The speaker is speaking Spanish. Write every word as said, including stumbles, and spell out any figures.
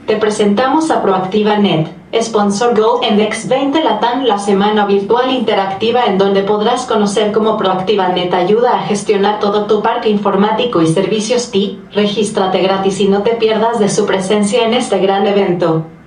Te presentamos a ProactivaNet, sponsor Gold en X veinte Latam, la semana virtual interactiva en donde podrás conocer cómo ProactivaNet ayuda a gestionar todo tu parque informático y servicios T I. Regístrate gratis y no te pierdas de su presencia en este gran evento.